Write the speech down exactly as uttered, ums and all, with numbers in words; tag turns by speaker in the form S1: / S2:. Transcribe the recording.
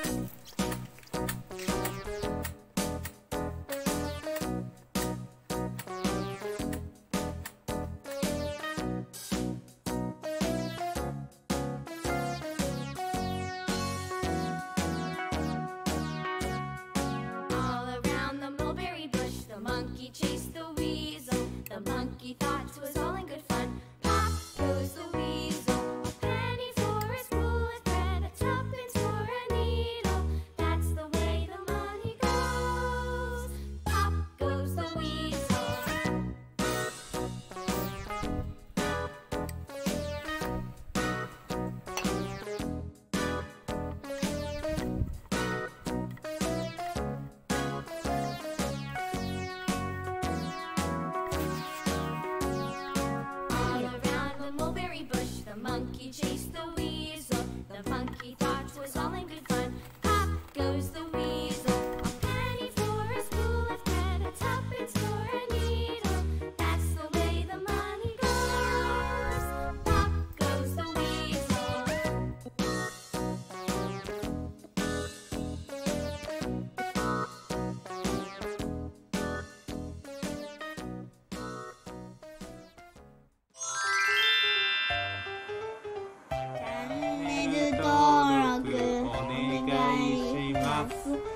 S1: monkey chased the weasel. The monkey thought 'twas all in good fun. Pop goes the weasel. A penny for a spool of thread, a tuppence for a needle. That's the way the money goes. Pop goes the weasel.
S2: チャンネル登録お願いします。